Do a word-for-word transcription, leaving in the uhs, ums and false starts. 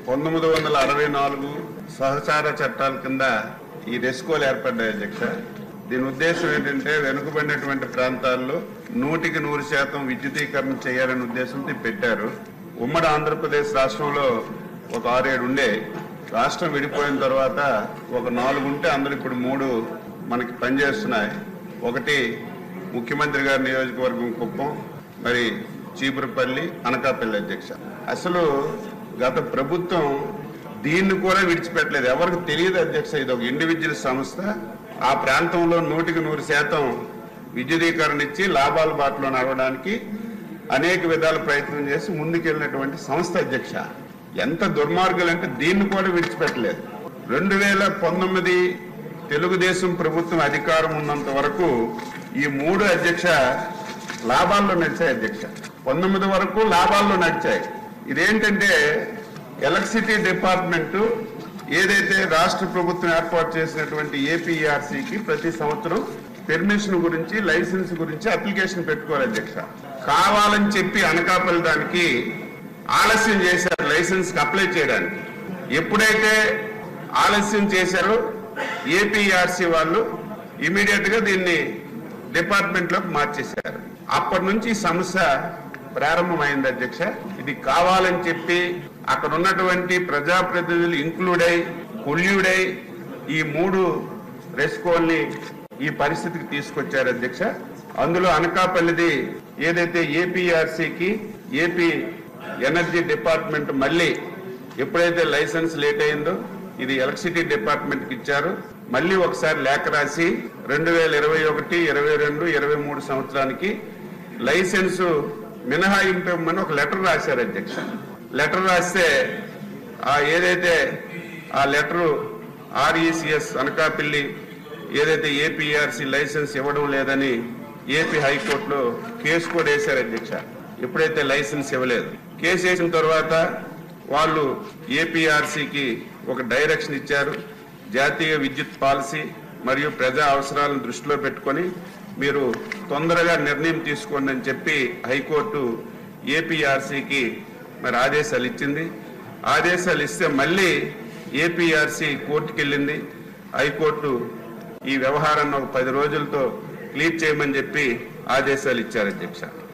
పంతొమ్మిది వందల అరవై నాలుగు సహచార చట్టాల కింద ఈ రెస్కోలు ఏర్పడ్డాయి అధ్యక్ష. దీని ఉద్దేశం ఏంటంటే వెనుకబడినటువంటి ప్రాంతాల్లో నూటికి నూరు శాతం విద్యుదీకరణ చేయాలనే ఉద్దేశంతో పెట్టారు. ఉమ్మడి ఆంధ్రప్రదేశ్ రాష్ట్రంలో ఒక ఆరేడు ఉండే, రాష్ట్రం విడిపోయిన తర్వాత ఒక నాలుగు ఉంటే అందులో ఇప్పుడు మూడు మనకి పనిచేస్తున్నాయి. ఒకటి ముఖ్యమంత్రి గారి నియోజకవర్గం కుప్పం, మరి చీపురుపల్లి, అనకాపల్లి అధ్యక్ష. అసలు గత ప్రభుత్వం దీన్ని కూడా విడిచిపెట్టలేదు. ఎవరికి తెలియదు అధ్యక్ష, ఇది ఒక ఇండివిజువల్ సంస్థ. ఆ ప్రాంతంలో నూటికి నూరు శాతం విద్యుదీకరణ ఇచ్చి లాభాల బాటలో నడవడానికి అనేక విధాల ప్రయత్నం చేసి ముందుకెళ్ళినటువంటి సంస్థ అధ్యక్ష. ఎంత దుర్మార్గులు అంటే దీన్ని కూడా విడిచిపెట్టలేదు. రెండు వేల పంతొమ్మిది తెలుగుదేశం ప్రభుత్వం అధికారం ఉన్నంత వరకు ఈ మూడు అధ్యక్ష లాభాల్లో నడిచాయి అధ్యక్ష. పంతొమ్మిది వరకు లాభాల్లో నడిచాయి. ఇదేంటంటే ఎలక్ట్రిసిటీ డిపార్ట్మెంట్ ఏదైతే రాష్ట్ర ప్రభుత్వం ఏర్పాటు చేసినటువంటి ఏపీఆర్సీకి ప్రతి సంవత్సరం పెర్మిషన్ గురించి, లైసెన్స్ గురించి అప్లికేషన్ పెట్టుకోవాలి అధ్యక్ష. కావాలని చెప్పి అనకాపల్లి దానికి ఆలస్యం చేశారు లైసెన్స్ కి అప్లై చేయడానికి. ఎప్పుడైతే ఆలస్యం చేశారో ఏపీఆర్సీ వాళ్ళు ఇమీడియట్ గా దీన్ని డిపార్ట్మెంట్ లోకి మార్చేశారు. అప్పటి నుంచి ఈ సమస్య ప్రారంభమైంది అధ్యక్ష. ఇది కావాలని చెప్పి అక్కడ ఉన్నటువంటి ప్రజాప్రతినిధులు ఇంక్లూడ్ అయి కొల్యూడ్ అయి ఈ మూడు రెస్కోల్ని ఈ పరిస్థితికి తీసుకొచ్చారు అధ్యక్ష. అందులో అనకాపల్లిది ఏదైతే ఏపీఆర్సీకి ఏపీ ఎనర్జీ డిపార్ట్మెంట్ మళ్ళీ ఎప్పుడైతే లైసెన్స్ లేట్ అయిందో ఇది ఎలక్ట్రిసిటీ డిపార్ట్మెంట్కి ఇచ్చారు. మళ్ళీ ఒకసారి లేఖ రాసి రెండు వేల ఇరవై ఒకటి ఇరవై రెండు ఇరవై మూడు సంవత్సరానికి లైసెన్సు మినహాయింపు ఇవ్వమని ఒక లెటర్ రాశారు అధ్యక్ష. లెటర్ రాస్తే ఆ ఏదైతే ఆ లెటరు ఆర్ఈసిఎస్ అనకాపల్లి ఏదైతే ఏపీఆర్సీ లైసెన్స్ ఇవ్వడం లేదని ఏపీ హైకోర్టులో కేసు కూడా వేశారు అధ్యక్ష. ఎప్పుడైతే లైసెన్స్ ఇవ్వలేదు, కేసు వేసిన తర్వాత వాళ్ళు ఏపీఆర్సీకి ఒక డైరెక్షన్ ఇచ్చారు. జాతీయ విద్యుత్ పాలసీ మరియు ప్రజా అవసరాలను దృష్టిలో పెట్టుకొని మీరు తొందరగా నిర్ణయం తీసుకోండి అని చెప్పి హైకోర్టు ఏపీఆర్సీకి మరి ఆదేశాలు ఇచ్చింది. ఆదేశాలు ఇస్తే మళ్ళీ ఏపీఆర్సీ కోర్టుకి వెళ్ళింది. హైకోర్టు ఈ వ్యవహారాన్ని ఒక పది రోజులతో క్లియర్ చేయమని చెప్పి ఆదేశాలు ఇచ్చారు అధ్యక్ష.